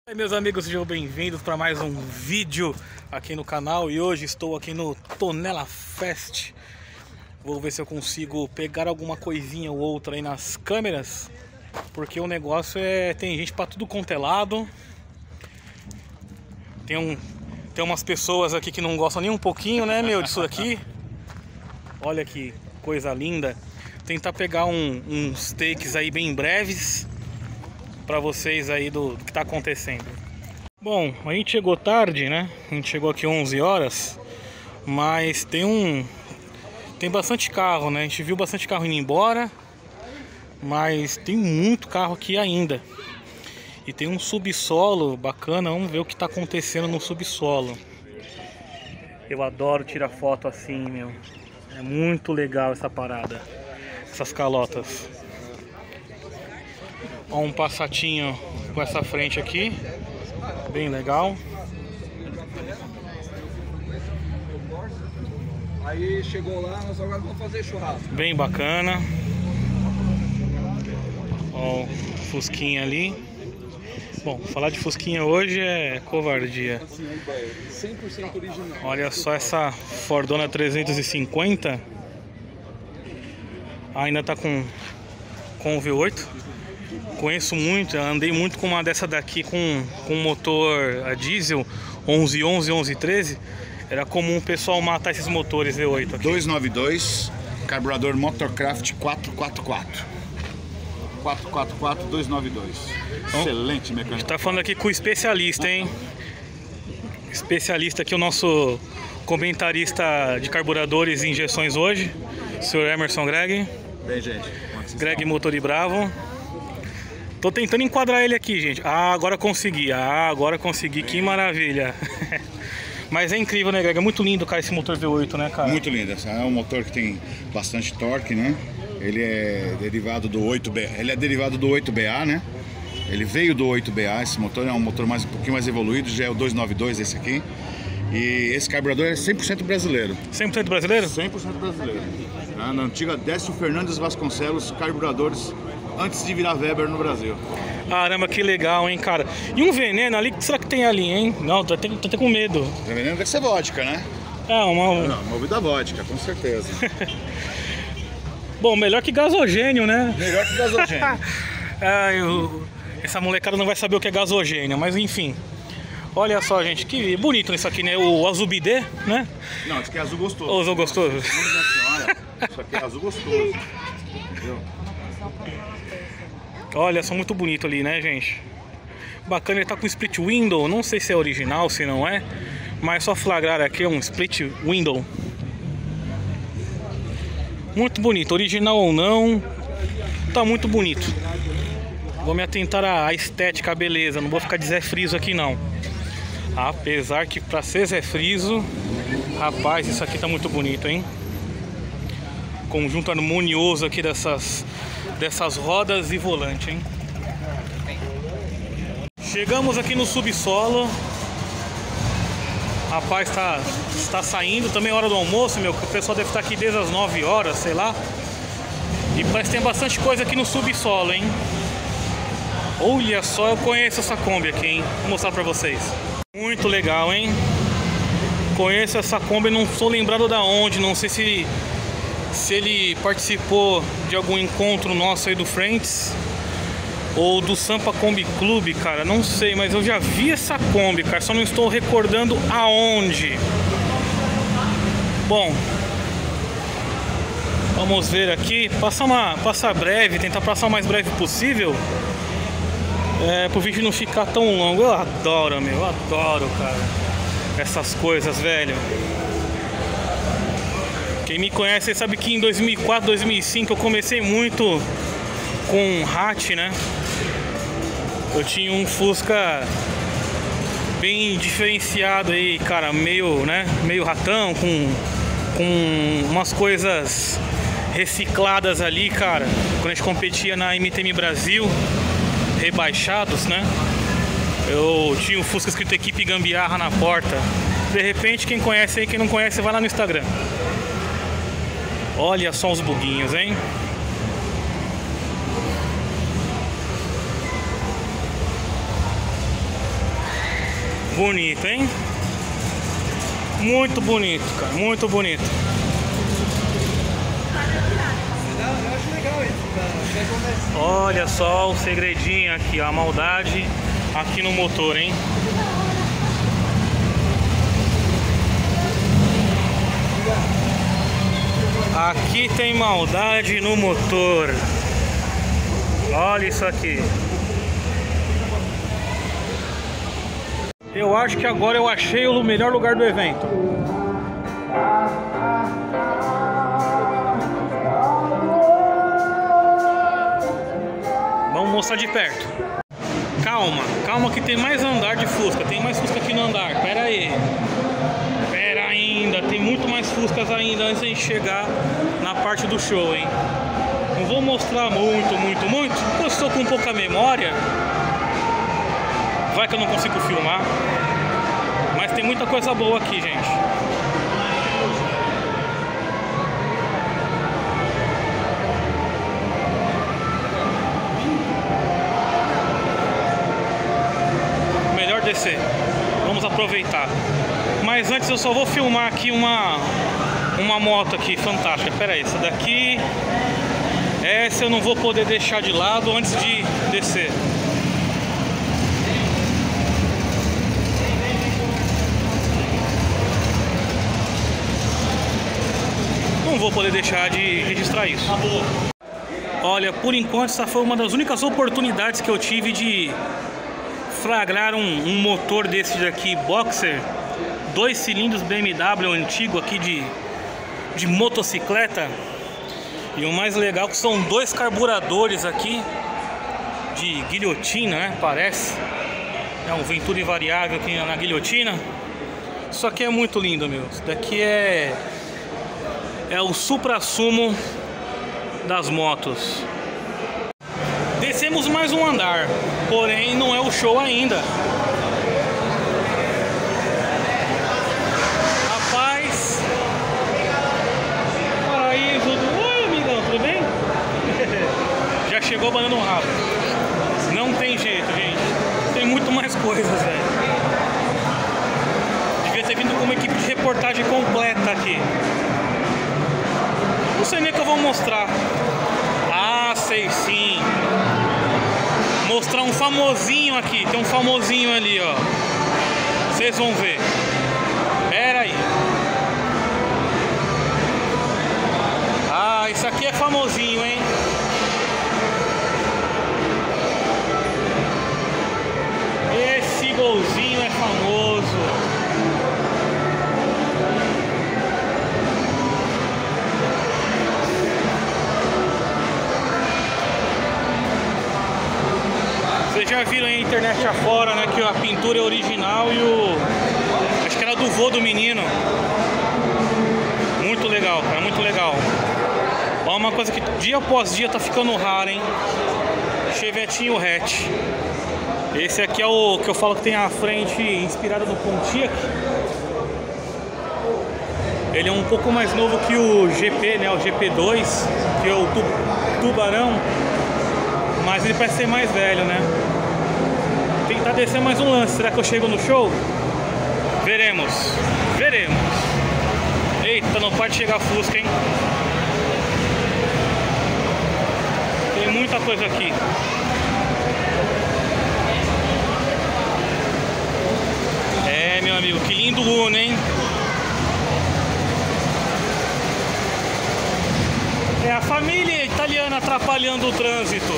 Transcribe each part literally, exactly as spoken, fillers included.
Oi, meus amigos, sejam bem-vindos para mais um vídeo aqui no canal. E hoje estou aqui no Tonela Fest. Vou ver se eu consigo pegar alguma coisinha ou outra aí nas câmeras, porque o negócio é... tem gente para tudo quanto é lado. Tem, um... tem umas pessoas aqui que não gostam nem um pouquinho, né, meu, disso aqui. Olha que coisa linda. Tentar pegar um... uns takes aí bem breves para vocês aí do, do que tá acontecendo. Bom, a gente chegou tarde, né? A gente chegou aqui onze horas, mas tem um tem bastante carro, né? A gente viu bastante carro indo embora, mas tem muito carro aqui ainda. E tem um subsolo bacana, vamos ver o que tá acontecendo no subsolo. Eu adoro tirar foto assim, meu. É muito legal essa parada, essas calotas. Ó, um passatinho com essa frente aqui, bem legal. Aí chegou lá, nós agora vamos fazer churrasco. Bem bacana. Ó, o Fusquinha ali. Bom, falar de Fusquinha hoje é covardia. cem por cento original. Olha só essa Fordona trezentos e cinquenta. Ainda tá com, com o V oito. Conheço muito, andei muito com uma dessa daqui com, com motor a diesel onze onze, onze treze. Era comum o pessoal matar esses motores V oito aqui. dois nove dois, carburador Motorcraft quatrocentos e quarenta e quatro. quatrocentos e quarenta e quatro, dois nove dois. Então, excelente a mecânico. gente tá falando aqui com o especialista, hein? Especialista aqui, o nosso comentarista de carburadores e injeções hoje, o senhor Emerson Greg. Bem, gente. Greg Motor e Bravo. Tô tentando enquadrar ele aqui, gente. Ah, agora consegui. Ah, agora consegui. Que maravilha. Mas é incrível, né, Greg? É muito lindo, cara, esse motor V oito, né, cara? Muito lindo. É um motor que tem bastante torque, né? Ele é derivado do oito B A. Ele é derivado do oito B A, né? Ele veio do oito B A. Esse motor é um motor mais, um pouquinho mais evoluído. Já é o dois nove dois esse aqui. E esse carburador é cem por cento brasileiro. cem por cento brasileiro? cem por cento brasileiro. Na antiga Décio Fernandes Vasconcelos, carburadores antes de virar Weber no Brasil. Caramba, que legal, hein, cara. E um veneno ali, o que será que tem ali, hein? Não, tô até, tô até com medo. O veneno deve ser vodka, né? É, uma... Não, movida vodka, com certeza. Bom, melhor que gasogênio, né? Melhor que gasogênio. Ah, eu... Essa molecada não vai saber o que é gasogênio, mas enfim. Olha só, gente, que bonito isso aqui, né? O azul bidê, né? Não, isso aqui é azul gostoso. O azul gostoso. Minha senhora, isso aqui é azul gostoso. Entendeu? Olha, são muito bonito ali, né, gente? Bacana, ele tá com split window. Não sei se é original, se não é, mas só flagrar aqui é um split window. Muito bonito, original ou não, tá muito bonito. Vou me atentar à estética, à beleza. Não vou ficar de Zé Friso aqui, não. Apesar que pra ser Zé Friso, rapaz, isso aqui tá muito bonito, hein? Conjunto harmonioso aqui dessas, dessas rodas e volante, hein? Chegamos aqui no subsolo. Rapaz, tá, está saindo. Também é hora do almoço, meu. O pessoal deve estar aqui desde as nove horas, sei lá. E parece que tem bastante coisa aqui no subsolo, hein? Olha só, eu conheço essa Kombi aqui, hein? Vou mostrar pra vocês. Muito legal, hein? Conheço essa Kombi, não sou lembrado da onde. Não sei se, se ele participou de algum encontro nosso aí do Friends ou do Sampa Kombi Clube, cara. Não sei, mas eu já vi essa Kombi, cara. Só não estou recordando aonde. Bom, vamos ver aqui. Passar, uma, passar breve, tentar passar o mais breve possível. É, pro vídeo não ficar tão longo. Eu adoro, meu, eu adoro, cara, essas coisas, velho. Quem me conhece sabe que em dois mil e quatro, dois mil e cinco eu comecei muito com hatch, né? Eu tinha um Fusca bem diferenciado aí, cara, meio, né, meio ratão, com, com umas coisas recicladas ali, cara. Quando a gente competia na M T M Brasil, rebaixados, né? Eu tinha o Fusca escrito Equipe Gambiarra na porta. De repente, quem conhece aí, quem não conhece, vai lá no Instagram. Olha só os buguinhos, hein? Bonito, hein? Muito bonito, cara. Muito bonito. Eu acho legal isso, cara. Olha só o segredinho aqui, ó, a maldade aqui no motor, hein? Aqui tem maldade no motor. Olha isso aqui. Eu acho que agora eu achei o melhor lugar do evento. Vamos mostrar de perto. Calma, calma que tem mais andar de Fusca. Tem mais Fusca aqui no andar. Pera aí. Pera ainda. Tem muito mais Fuscas ainda antes de a gente chegar na parte do show, hein? Não vou mostrar muito, muito, muito. Eu estou com pouca memória. Vai que eu não consigo filmar. Mas tem muita coisa boa aqui, gente. Melhor descer. Vamos aproveitar. Mas antes eu só vou filmar aqui uma Uma moto aqui fantástica. Pera aí, essa daqui, essa eu não vou poder deixar de lado antes de descer. Não vou poder deixar de registrar isso. Olha, por enquanto essa foi uma das únicas oportunidades que eu tive de flagrar um, um motor desse daqui, Boxer, dois cilindros B M W antigo aqui de, de motocicleta. E o mais legal é que são dois carburadores aqui de guilhotina, né? Parece. É um Venturi variável aqui na guilhotina. Isso aqui é muito lindo, meu. Isso daqui é é o suprassumo das motos. Descemos mais um andar, porém não é o show ainda. Rapaz, paraíso do... Oi, amigão, tudo bem? Já chegou banando um rabo. Não tem jeito, gente. Tem muito mais coisas, velho. Devia ter vindo com uma equipe de reportagem completa aqui. Não sei nem o que eu vou mostrar. Ah, sei sim. Mostrar um famosinho aqui. Tem um famosinho ali, ó. Vocês vão ver. Pera aí. Ah, isso aqui é famosinho, hein? Esse golzinho é famoso. Vocês já viram aí a internet afora, né? Que a pintura é original e o... acho que era do vô do menino. Muito legal, cara, muito legal. Ó, uma coisa que dia após dia tá ficando rara, hein? Chevetinho hatch. Esse aqui é o que eu falo que tem a frente inspirada no Pontiac. Ele é um pouco mais novo que o G P, né? O G P dois, que é o Tubarão. Mas ele parece ser mais velho, né? Tentar descer mais um lance. Será que eu chego no show? Veremos. Veremos. Eita, não pode chegar Fusca, hein? Tem muita coisa aqui. É, meu amigo, que lindo Uno, hein? É a família italiana atrapalhando o trânsito.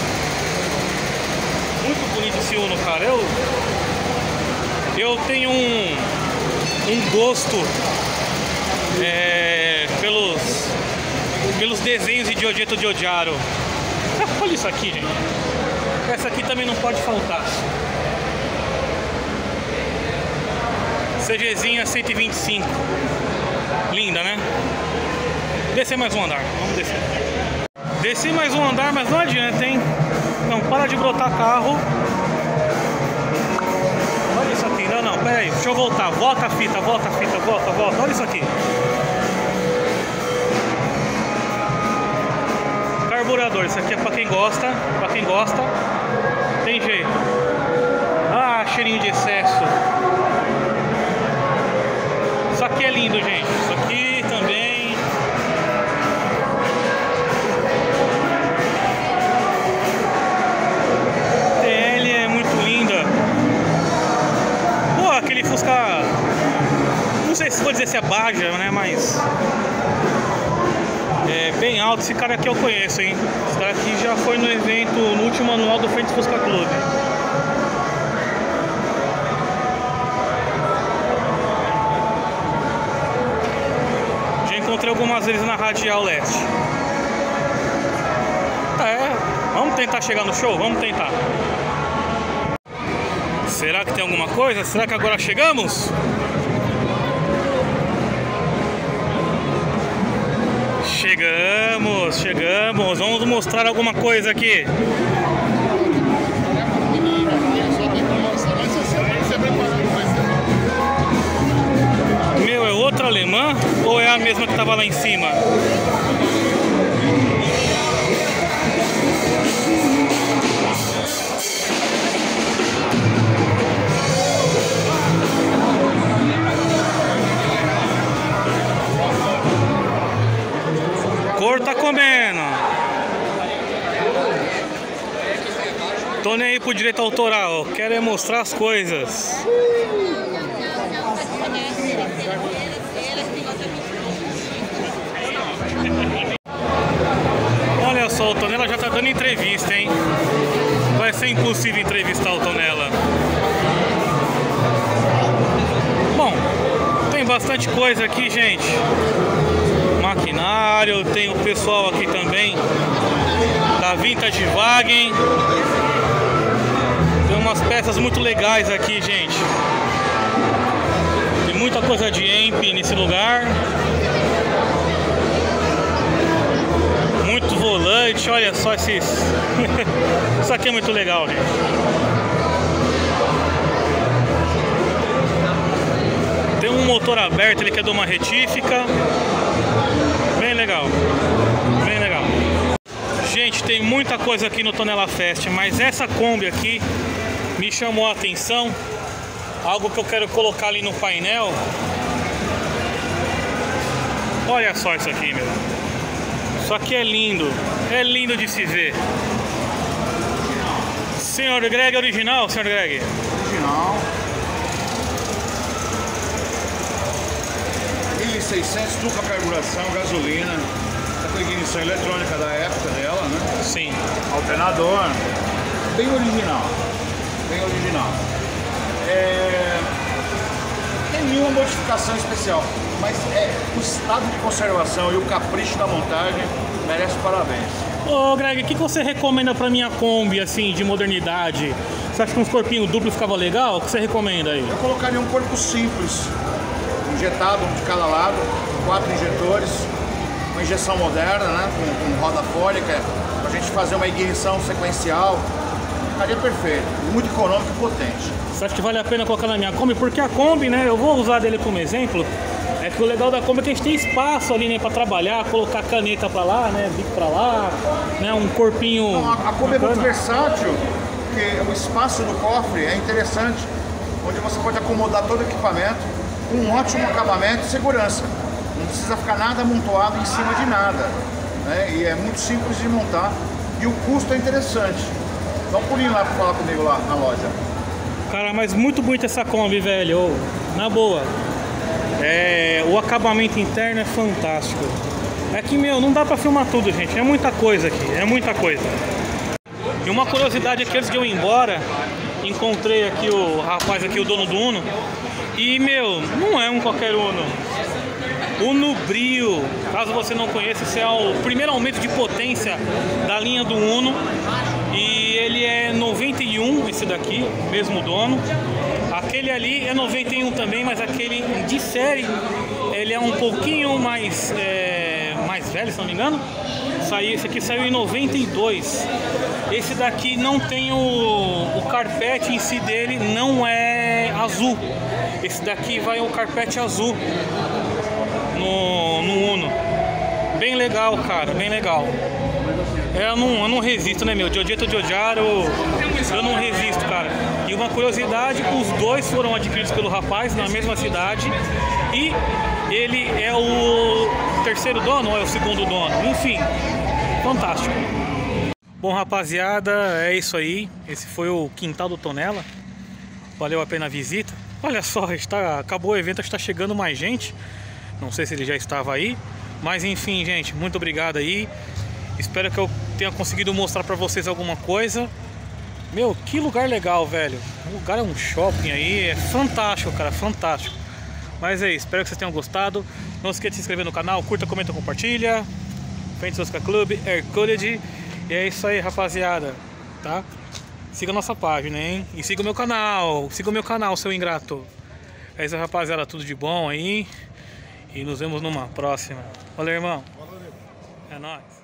Muito bonito esse Uno, cara. Eu, eu tenho um, um gosto é, pelos, pelos desenhos de Giorgetto Giugiaro. Olha isso aqui, gente. Essa aqui também não pode faltar. CGzinha cento e vinte e cinco. Linda, né? Descer mais um andar. Vamos descer. Desci mais um andar, mas não adianta, hein? Não, para de brotar carro. Olha isso aqui. Não, não, pera aí. Deixa eu voltar. Volta a fita, volta a fita, volta, volta. Olha isso aqui. Carburador. Isso aqui é pra quem gosta. Pra quem gosta. Tem jeito. Ah, cheirinho de excesso. aqui é lindo, gente. Isso aqui também. T L é muito linda. Pô, aquele Fusca. Não sei se vou dizer se é Baja, né? Mas é bem alto. Esse cara aqui eu conheço, hein? Esse cara aqui já foi no evento, no último anual do Frente Fusca Clube. Já encontrei algumas vezes na Radial Leste. É, vamos tentar chegar no show? Vamos tentar. Será que tem alguma coisa? Será que agora chegamos? Chegamos, chegamos. Vamos mostrar alguma coisa aqui. Meu, é outra alemã ou é a mesma que estava lá em cima? Cor tá comendo. Tô nem aí pro direito autoral. Quero é mostrar as coisas. Olha só, o Tonela já tá dando entrevista, hein? Vai ser impossível entrevistar o Tonela. Bom, tem bastante coisa aqui, gente. Maquinário, tem o pessoal aqui também da Vintage Wagen. Tem umas peças muito legais aqui, gente. Tem muita coisa de E M P nesse lugar. Muito volante, olha só esses. Isso aqui é muito legal, gente. Tem um motor aberto, ele quer dar uma retífica. Bem legal, bem legal. Gente, tem muita coisa aqui no Tonela Fest, mas essa Kombi aqui me chamou a atenção. Algo que eu quero colocar ali no painel. Olha só isso aqui, meu. Isso aqui é lindo, é lindo de se ver. Senhor Greg, original, senhor Greg? Original. mil e seiscentos, dupla carburação, gasolina. Essa com a ignição eletrônica da época dela, né? Sim. Alternador. Bem original. Bem original. É... Tem nenhuma modificação especial, mas é, o estado de conservação e o capricho da montagem merece parabéns. Ô Greg, o que você recomenda pra minha Kombi, assim, de modernidade? Você acha que uns corpinhos duplos ficava legal? O que você recomenda aí? Eu colocaria um corpo simples, injetado, um de cada lado, quatro injetores, uma injeção moderna, né, com, com roda fólica, pra gente fazer uma ignição sequencial. Ficaria perfeito, muito econômico e potente. Você acha que vale a pena colocar na minha Kombi? Porque a Kombi, né, eu vou usar dele como exemplo, é que o legal da Kombi é que a gente tem espaço ali, né, pra trabalhar, colocar caneta pra lá, né, bico pra lá, né, um corpinho... Não, a, a Kombi é muito versátil, porque o espaço do cofre é interessante, onde você pode acomodar todo o equipamento com um ótimo acabamento e segurança. Não precisa ficar nada amontoado em cima de nada, né, e é muito simples de montar e o custo é interessante. Dá um pulinho lá pra falar comigo lá na loja. Cara, mas muito bonita essa Kombi, velho. Oh, na boa. É, o acabamento interno é fantástico. É que, meu, não dá pra filmar tudo, gente. É muita coisa aqui, é muita coisa. E uma curiosidade aqui, antes de eu ir embora, encontrei aqui o rapaz aqui, o dono do Uno. E, meu, não é um qualquer Uno. Uno Brio, caso você não conheça, esse é o primeiro aumento de potência da linha do Uno. E ele é noventa e um, esse daqui, mesmo dono. Aquele ali é noventa e um também, mas aquele de série, ele é um pouquinho mais, é, mais velho, se não me engano. Saiu, esse aqui saiu em noventa e dois. Esse daqui não tem o, o carpete em si dele, não é azul. Esse daqui vai o carpete azul no, no Uno. Bem legal, cara, bem legal. Eu não, eu não resisto, né, meu? De odiar, de odiar, eu, eu não resisto, cara. E uma curiosidade, os dois foram adquiridos pelo rapaz na mesma cidade e ele é o terceiro dono ou é o segundo dono? Enfim, fantástico. Bom, rapaziada, é isso aí. Esse foi o quintal do Tonela. Valeu a pena a visita. Olha só, está, acabou o evento, está chegando mais gente. Não sei se ele já estava aí, mas enfim, gente, muito obrigado aí. Espero que eu tenha conseguido mostrar pra vocês alguma coisa. Meu, que lugar legal, velho. O lugar é um shopping aí, é fantástico, cara, fantástico. Mas é isso, espero que vocês tenham gostado. Não esqueça de se inscrever no canal, curta, comenta, compartilha. Frente Oscar Club, Air College. E é isso aí, rapaziada, tá? Siga a nossa página, hein? E siga o meu canal, siga o meu canal, seu ingrato. É isso, rapaziada, tudo de bom aí. E nos vemos numa próxima. Valeu, irmão. Valeu. É nóis.